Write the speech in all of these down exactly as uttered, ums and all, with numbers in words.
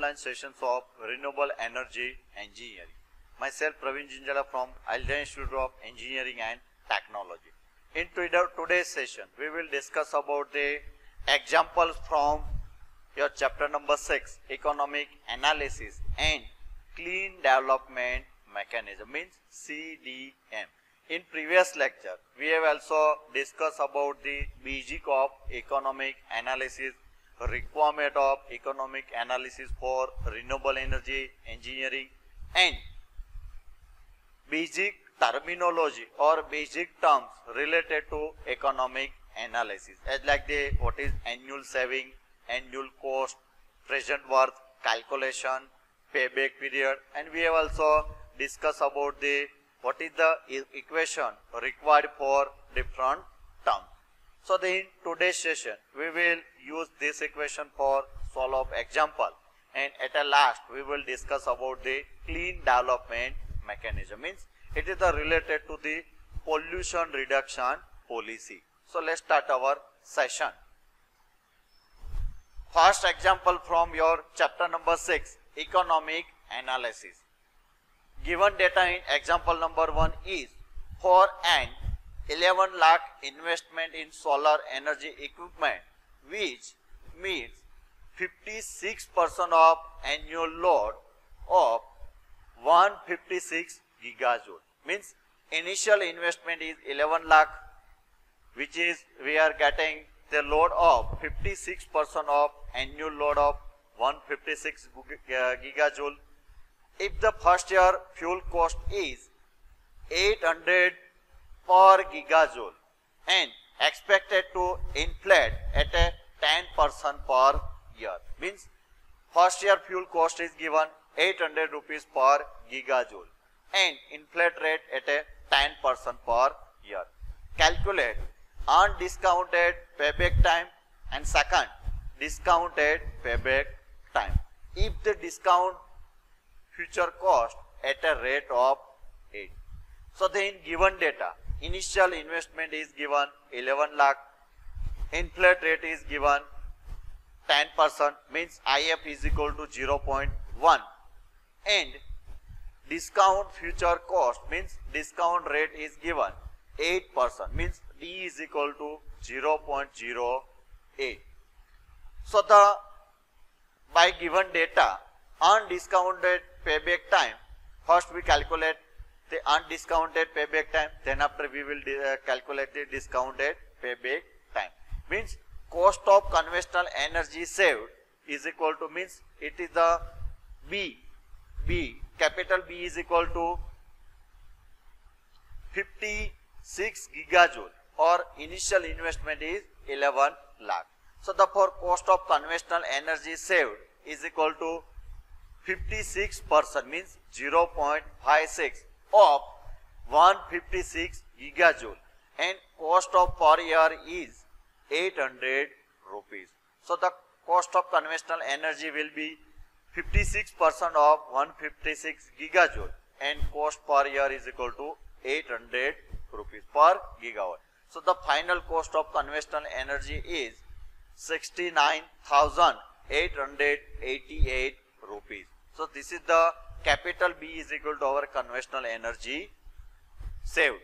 online sessions of renewable energy engineering. Myself Praveen Jinjala from Aldea Institute of Engineering and Technology. In today's session, we will discuss about the examples from your chapter number six, Economic Analysis and Clean Development Mechanism, means C D M. In previous lecture, we have also discussed about the basic of economic analysis, requirement of economic analysis for renewable energy engineering, and basic terminology or basic terms related to economic analysis, as like the what is annual saving, annual cost, present worth calculation, payback period, and we have also discussed about the what is the equation required for different terms. So then in today's session, we will use this equation for solve of example, and at the last we will discuss about the clean development mechanism, means it is the related to the pollution reduction policy. So let's start our session. First example from your chapter number six, economic analysis. Given data in example number one is for an eleven lakh investment in solar energy equipment which meets fifty-six percent of annual load of one hundred fifty-six gigajoule. Means initial investment is eleven lakh, which is we are getting the load of fifty-six percent of annual load of one hundred fifty-six gigajoule. If the first year fuel cost is eight hundred per gigajoule and expected to inflate at a ten percent per year, means first year fuel cost is given eight hundred rupees per gigajoule and inflate rate at a ten percent per year. Calculate undiscounted payback time and second discounted payback time. If the discount future cost at a rate of eight. So then given data, initial investment is given eleven lakh, inflate rate is given ten percent, means I F is equal to zero point one, and discount future cost means discount rate is given eight percent, means D is equal to zero point zero eight. So the by given data, undiscounted payback time, first we calculate the undiscounted payback time, then after we will uh, calculate the discounted payback time. Means cost of conventional energy saved is equal to, means it is the B, B, capital B is equal to fifty-six gigajoule, or initial investment is eleven lakh. So therefore cost of conventional energy saved is equal to fifty-six percent, means zero point five six of one hundred fifty-six gigajoule, and cost of per year is eight hundred rupees. So the cost of conventional energy will be fifty-six percent of one hundred fifty-six gigajoule and cost per year is equal to eight hundred rupees per gigawatt. So the final cost of conventional energy is sixty-nine thousand eight hundred eighty-eight rupees. So this is the capital B is equal to our conventional energy saved.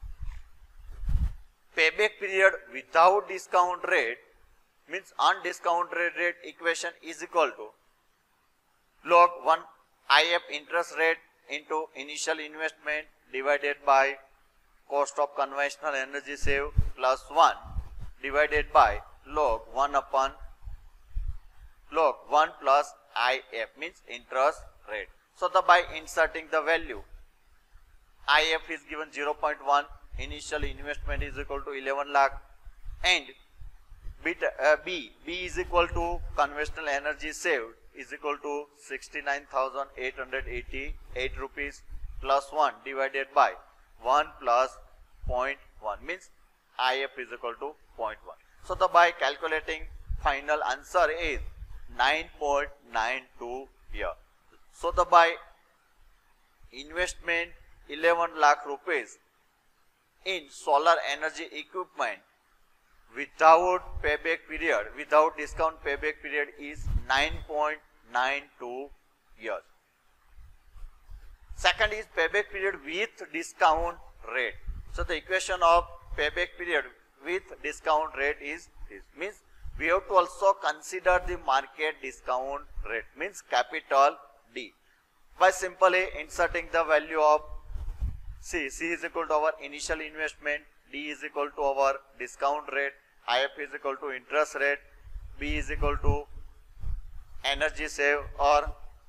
Payback period without discount rate means undiscounted rate equation is equal to log one I F interest rate into initial investment divided by cost of conventional energy saved plus one divided by log one upon log one plus I F, means interest rate. So the by inserting the value, I F is given zero point one, initial investment is equal to eleven lakh, and beta, uh, B, B is equal to conventional energy saved is equal to sixty-nine thousand eight hundred eighty-eight rupees plus one divided by one plus zero point one, means I F is equal to zero point one. So the by calculating final answer is nine point nine two here. So the by investment eleven lakh rupees in solar energy equipment without payback period, without discount payback period is nine point nine two years. Second is payback period with discount rate. So the equation of payback period with discount rate is this. Means we have to also consider the market discount rate, means capital D, by simply inserting the value of C. C is equal to our initial investment, D is equal to our discount rate, I F is equal to interest rate, B is equal to energy save or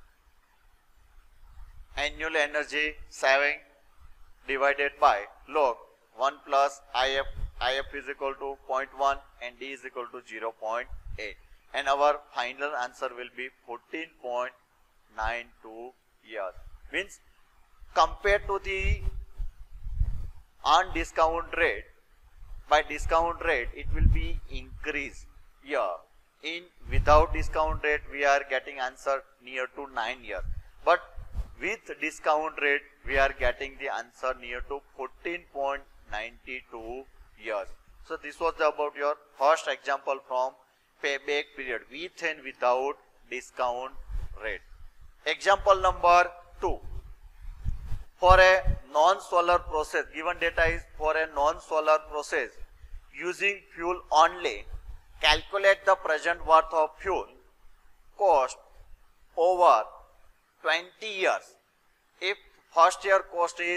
annual energy saving divided by log one plus I F. I F is equal to zero point one and D is equal to zero point eight, and our final answer will be fourteen point nine two years. Means compared to the on discount rate, by discount rate it will be increased here. In without discount rate we are getting answer near to nine years, but with discount rate we are getting the answer near to fourteen point nine two years. So this was about your first example from payback period with and without discount rate. Example number two. For a non-solar process, given data is for a non-solar process using fuel only, calculate the present worth of fuel cost over twenty years. If first year cost is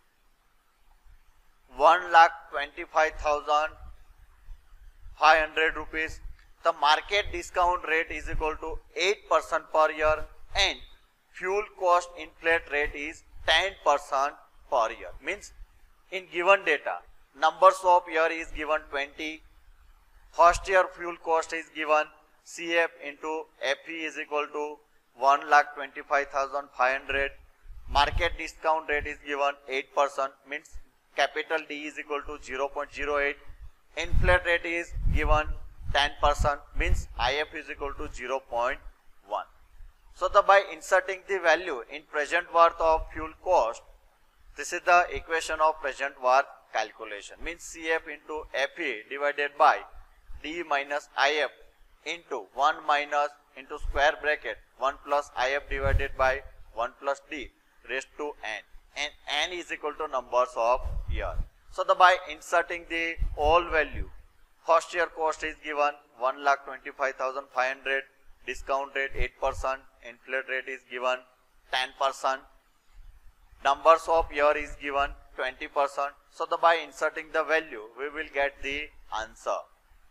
one lakh twenty-five thousand five hundred rupees, the market discount rate is equal to eight percent per year and fuel cost inflate rate is ten percent per year. Means in given data, numbers of year is given twenty, first year fuel cost is given C F into F E is equal to one lakh twenty-five thousand five hundred, market discount rate is given eight percent, means capital D is equal to zero point zero eight, inflate rate is given ten percent, means I F is equal to zero point one. So the by inserting the value in present worth of fuel cost, this is the equation of present worth calculation, means C F into F E divided by D minus I F into one minus into square bracket one plus I F divided by one plus D raised to n, and n is equal to numbers of year. So the by inserting the all value, first year cost is given one lakh twenty-five thousand five hundred, discount rate eight percent, inflate rate is given ten percent, numbers of year is given twenty percent. So the by inserting the value we will get the answer,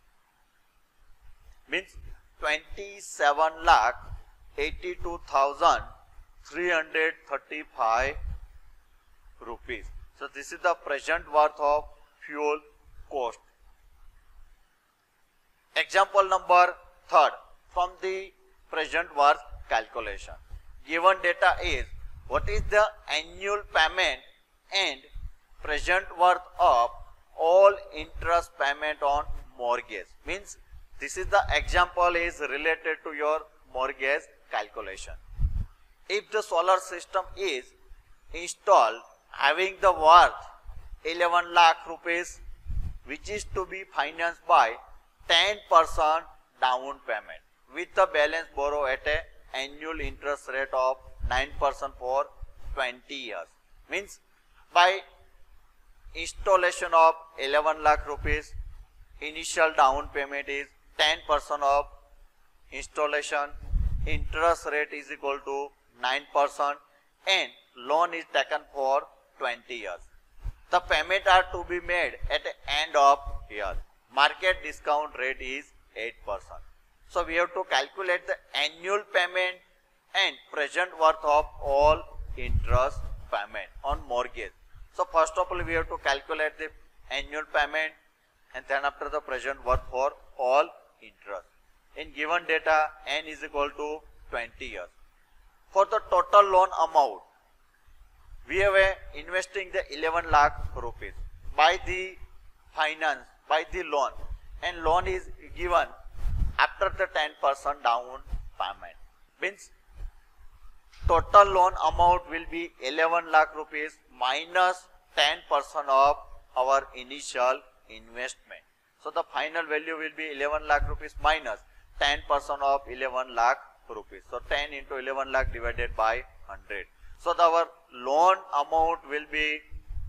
means twenty-seven lakh eighty-two thousand three hundred thirty-five rupees. So this is the present worth of fuel cost. Example number third from the present worth calculation. Given data is what is the annual payment and present worth of all interest payment on mortgage. Means this is the example is related to your mortgage calculation. If the solar system is installed having the worth eleven lakh rupees, which is to be financed by ten percent down payment with the balance borrow at a annual interest rate of nine percent for twenty years. Means by installation of eleven lakh rupees, initial down payment is ten percent of installation, interest rate is equal to nine percent and loan is taken for twenty years. The payment are to be made at the end of year. Market discount rate is eight percent. So we have to calculate the annual payment and present worth of all interest payment on mortgage. So first of all we have to calculate the annual payment and then after the present worth for all interest. In given data n is equal to twenty years. For the total loan amount, we have a investing the eleven lakh rupees by the finance, by the loan, and loan is given after the ten percent down payment. Means total loan amount will be eleven lakh rupees minus ten percent of our initial investment. So the final value will be eleven lakh rupees minus ten percent of eleven lakh rupees. So ten into eleven lakh divided by one hundred. So the, our loan amount will be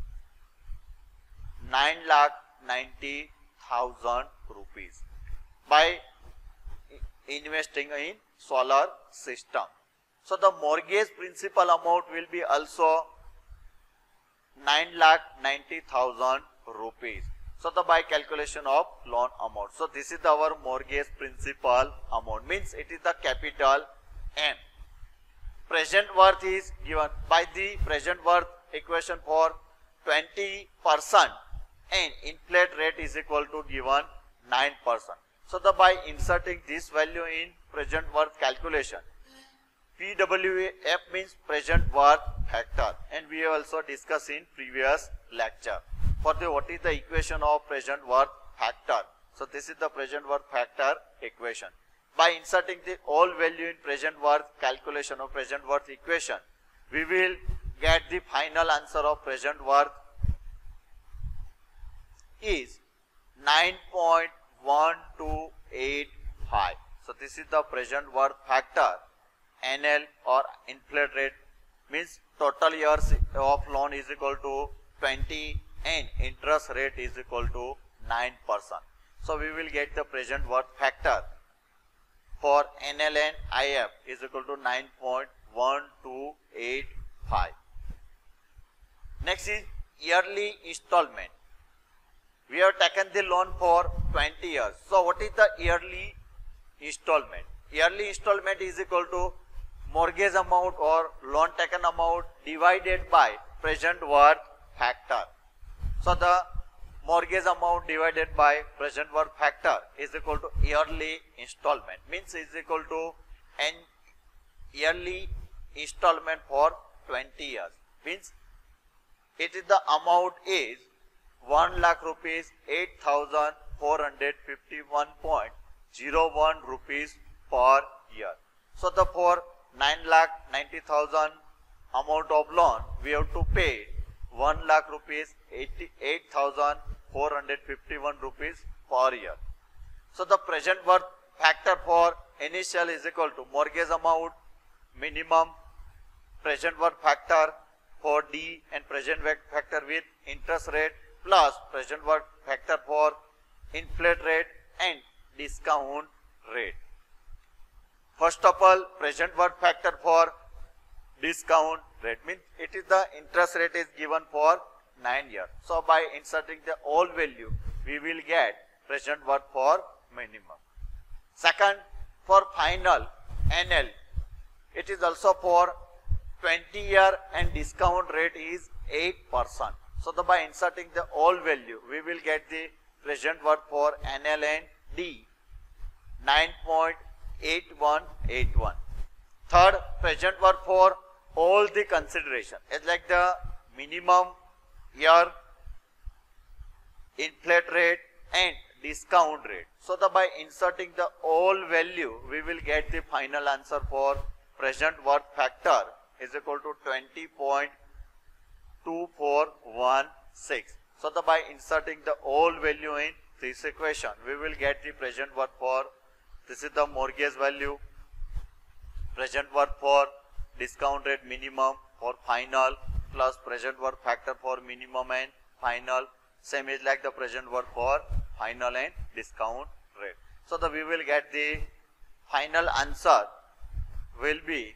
nine lakh ninety thousand rupees by investing in solar system. So the mortgage principal amount will be also nine lakh ninety thousand rupees. So the by calculation of loan amount. So this is our mortgage principal amount, means it is the capital N. Present worth is given by the present worth equation for twenty percent and inflate rate is equal to given nine percent. So the by inserting this value in present worth calculation, P W F means present worth factor, and we have also discussed in previous lecture. For the what is the equation of present worth factor? So this is the present worth factor equation. By inserting the all value in present worth calculation of present worth equation, we will get the final answer of present worth is nine point one two eight five. So this is the present worth factor. N L or inflate rate means total years of loan is equal to twenty and interest rate is equal to nine percent. So we will get the present worth factor for N L and I F is equal to nine point one two eight five. Next is yearly installment. We have taken the loan for twenty years. So what is the yearly installment? Yearly installment is equal to mortgage amount or loan taken amount divided by present worth factor. So the mortgage amount divided by present worth factor is equal to yearly installment, means is equal to an yearly installment for twenty years, means it is the amount is one lakh rupees eight thousand four hundred fifty-one point zero one rupees per year. So the for nine lakh ninety thousand amount of loan, we have to pay one lakh rupees eighty-eight thousand four hundred fifty-one rupees per year. So the present worth factor for initial is equal to mortgage amount minimum present worth factor for D and present worth factor with interest rate plus present worth factor for inflate rate and discount rate. First of all, present worth factor for discount rate means it is the interest rate is given for nine years. So by inserting the all value, we will get present worth for minimum. Second, for final N L, it is also for twenty year and discount rate is eight percent. So the by inserting the all value, we will get the present worth for N L and D nine point eight one eight one. Third, present worth for all the consideration is like the minimum year, inflate rate and discount rate. So the by inserting the all value, we will get the final answer for present worth factor is equal to twenty point two four one six. So the by inserting the all value in this equation, we will get the present worth for, this is the mortgage value, present worth for discount rate minimum for final plus present worth factor for minimum and final, same is like the present worth for final and discount rate. So the we will get the final answer will be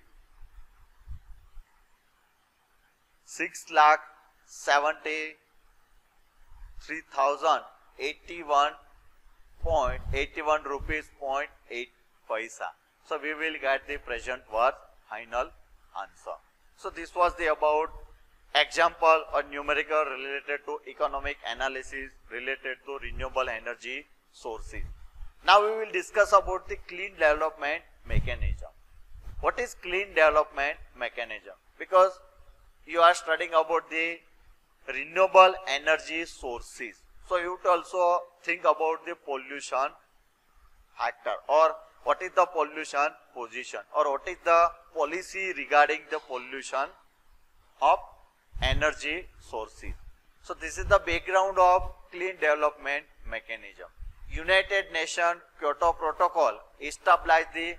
six lakh seventy three thousand eighty one point eighty one rupees point eight paisa. So we will get the present worth final answer. So this was the about example or numerical related to economic analysis related to renewable energy sources. Now we will discuss about the clean development mechanism. What is clean development mechanism? Because you are studying about the renewable energy sources. So you would also think about the pollution factor, or what is the pollution position, or what is the policy regarding the pollution of energy sources. So this is the background of clean development mechanism. United Nations Kyoto Protocol established the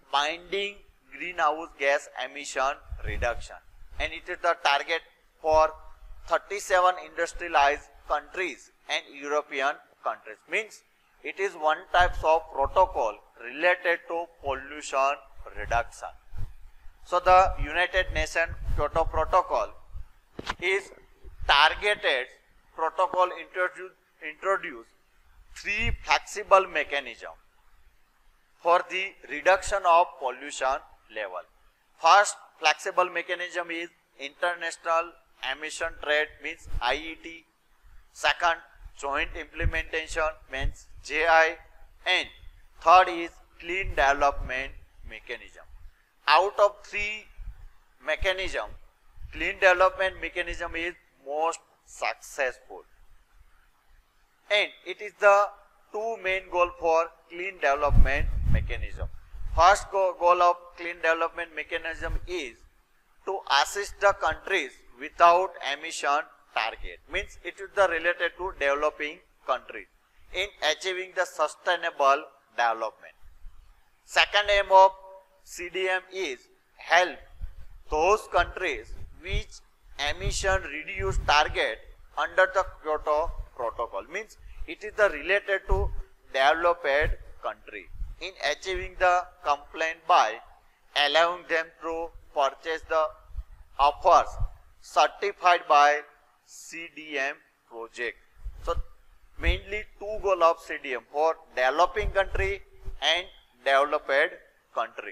binding greenhouse gas emission reduction, and it is the target for thirty-seven industrialized countries and European countries. Means it is one type of protocol related to pollution reduction. So the United Nations Kyoto Protocol is targeted protocol introduce, introduce three flexible mechanisms for the reduction of pollution level. First flexible mechanism is International Emission Trade, means I E T. Second, Joint Implementation, means J I. And third is Clean Development Mechanism. Out of three mechanisms, Clean Development Mechanism is most successful, and it is the two main goal for Clean Development Mechanism. First goal of Clean Development Mechanism is to assist the countries without emission target, means it is the related to developing countries in achieving the sustainable development. Second aim of C D M is help those countries which emission reduce target under the Kyoto Protocol, means it is the related to developed country in achieving the compliance by allowing them to purchase the offers certified by C D M project. So mainly two goal of C D M for developing country and developed country.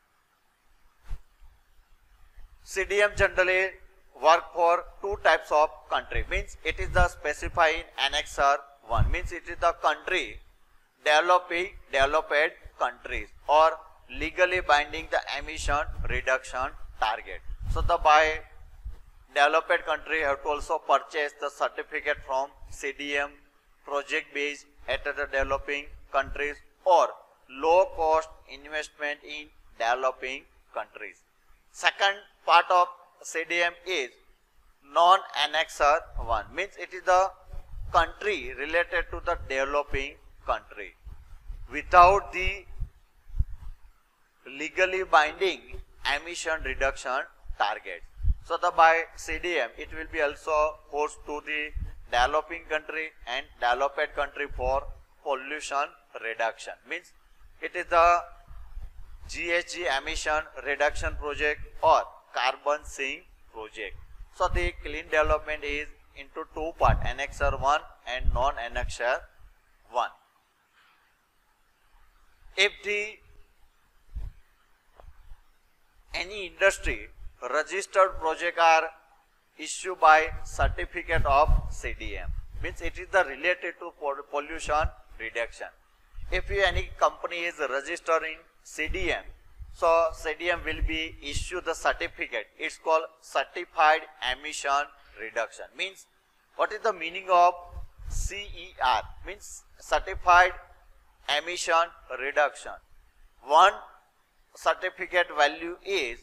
C D M generally work for two types of country, means it is the specified in Annexure one, means it is the country developing developed countries or legally binding the emission reduction target. So the by developed country have to also purchase the certificate from C D M project based at the developing countries or low cost investment in developing countries. Second part of C D M is non-annexure one, means it is the country related to the developing country without the legally binding emission reduction target. So the by C D M it will be also forced to the developing country and developed country for pollution reduction, means it is the G H G emission reduction project or carbon sink project. So the clean development is into two part, Annexure one and non-annexure one. If the any industry registered project are issued by certificate of C D M, means it is the related to pollution reduction. If you, any company is registered in C D M, so C D M will be issue the certificate. It's called Certified Emission Reduction. Means what is the meaning of C E R? Means Certified Emission Reduction. One certificate value is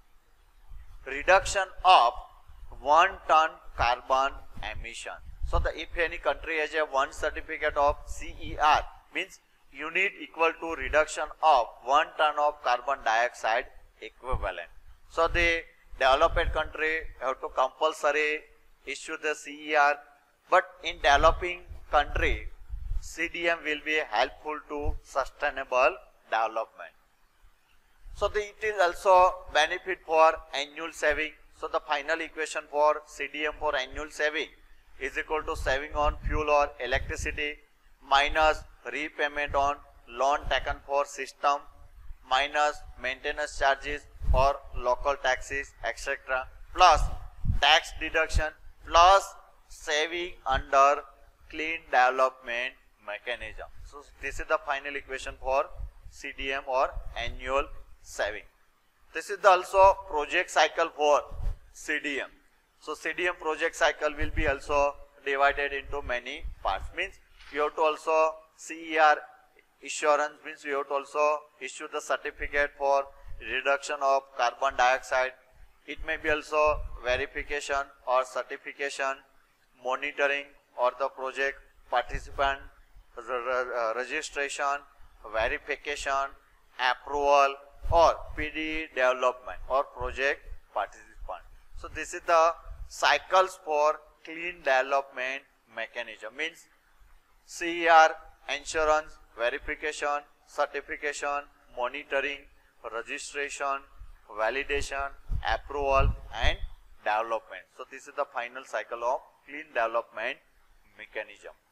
reduction of one ton carbon emission. So the if any country has a one certificate of C E R, means unit equal to reduction of one ton of carbon dioxide equivalent. So the developed country have to compulsory issue the C E R, but in developing country C D M will be helpful to sustainable development. So the, it is also benefit for annual saving. So the final equation for C D M for annual saving is equal to saving on fuel or electricity minus repayment on loan taken for system minus maintenance charges or local taxes, et cetera, plus tax deduction plus saving under clean development mechanism. So this is the final equation for C D M or annual saving. This is the also project cycle for C D M. So C D M project cycle will be also divided into many parts. Means you have to also C E R assurance, means you have to also issue the certificate for reduction of carbon dioxide. It may be also verification or certification, monitoring or the project participant registration, verification, approval, or P D development or project participant. So this is the cycles for clean development mechanism. Means C E R, insurance, verification, certification, monitoring, registration, validation, approval and development. So this is the final cycle of clean development mechanism.